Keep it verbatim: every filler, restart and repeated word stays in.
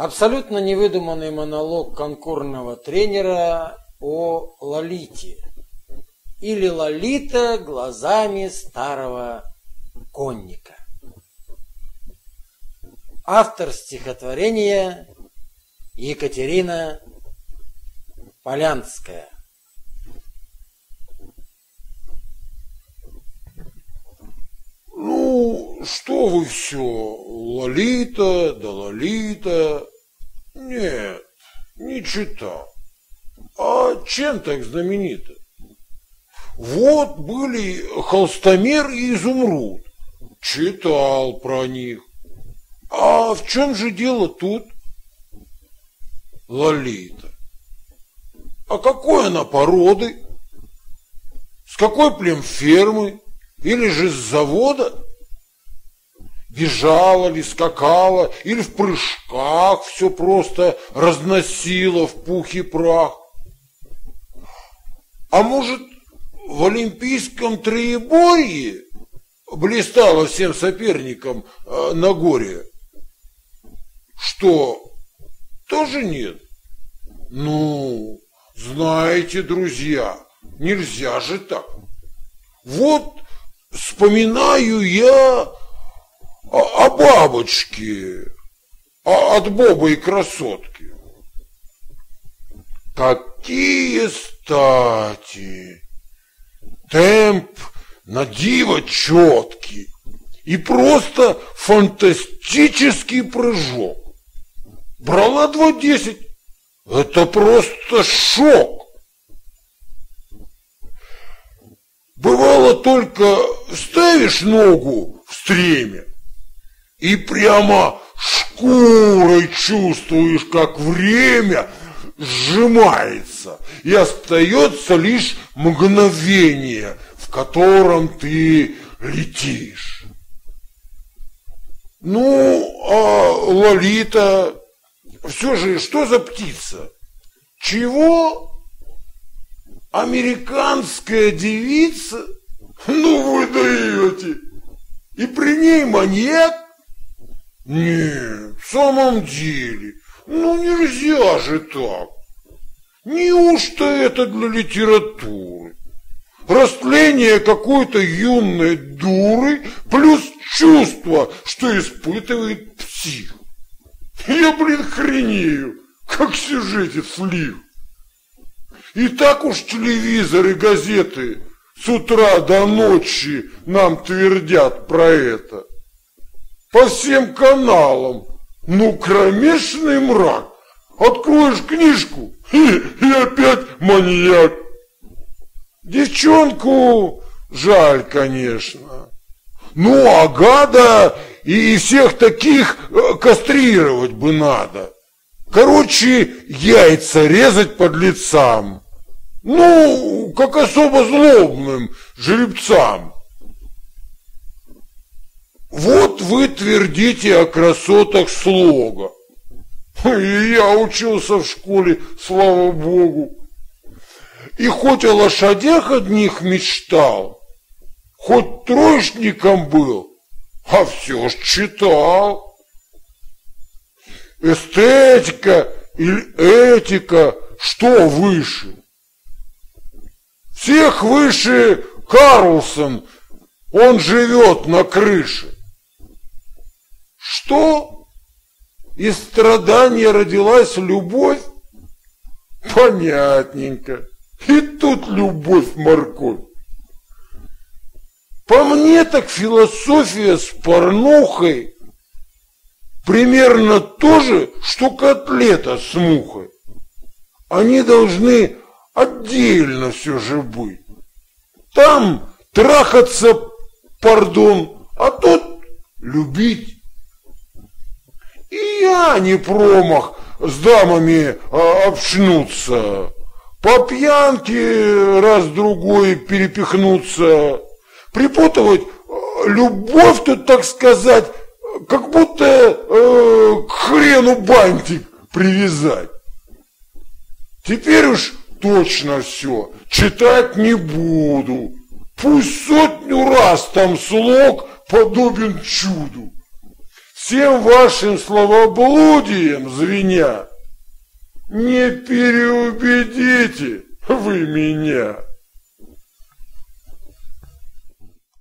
Абсолютно невыдуманный монолог конкурсного тренера о Лолите. Или Лолита глазами старого конника. Автор стихотворения Екатерина Полянская. Ну, что вы все, Лолита, да Лолита. Нет, не читал. А чем так знаменита? Вот были Холстомер и Изумруд. Читал про них. А в чем же дело тут? Лолита. А какой она породы? С какой племфермы? Или же с завода? Бежала ли, скакала, или в прыжках все просто разносила в пух и прах? А может, в олимпийском троеборье блистала всем соперникам э, на горе? Что, тоже нет? Ну, знаете, друзья, нельзя же так. Вот вспоминаю я о, о бабочке, о, от Боба и красотки. Какие стати! Темп на диво четкий и просто фантастический прыжок. Брала два десять. Это просто шок. Бывало только ставишь ногу в стреме и прямо шкурой чувствуешь, как время сжимается, и остается лишь мгновение, в котором ты летишь. Ну, а Лолита, все же, что за птица? Чего? Американская девица? Ну вы даете. И при ней маньяк? Нет, в самом деле, ну нельзя же так. Неужто это для литературы? Растление какой-то юной дуры плюс чувство, что испытывает псих. Я, блин, хренею, как сюжетец слив. И так уж телевизор и газеты с утра до ночи нам твердят про это. По всем каналам. Ну, кромешный мрак. Откроешь книжку, и, и опять маньяк. Девчонку жаль, конечно. Ну, а гада и всех таких кастрировать бы надо. Короче, яйца резать подлецам. Ну, как особо злобным жеребцам. Вот вы твердите о красотах слога. И я учился в школе, слава богу. И хоть о лошадях одних мечтал, хоть троечником был, а все ж читал. Эстетика или этика, что выше? Всех выше Карлсон, он живет на крыше. Что? Из страдания родилась любовь? Понятненько. И тут любовь-морковь. По мне так философия с порнухой примерно то же, что котлета с мухой. Они должны отдельно все же быть. Там трахаться, пардон, а тут любить. И я не промах с дамами а, общнуться, по пьянке раз-другой перепихнуться, припутывать любовь тут, так сказать, как будто э, к хрену бантик привязать. Теперь уж точно все, читать не буду. Пусть сотню раз там слог подобен чуду. всем вашим словоблудием звеня. Не переубедите вы меня.